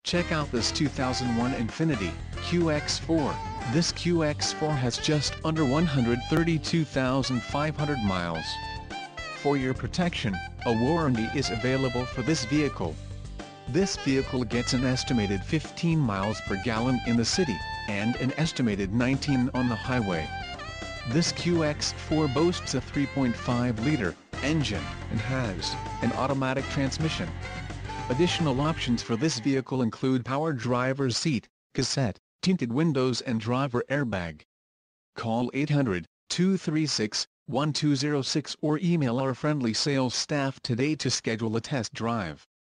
Check out this 2001 Infiniti QX4. This QX4 has just under 132,500 miles. For your protection, a warranty is available for this vehicle. This vehicle gets an estimated 15 miles per gallon in the city, and an estimated 19 on the highway. This QX4 boasts a 3.5-liter engine and has an automatic transmission. Additional options for this vehicle include power driver's seat, cassette, tinted windows and driver airbag. Call 800-236-1206 or email our friendly sales staff today to schedule a test drive.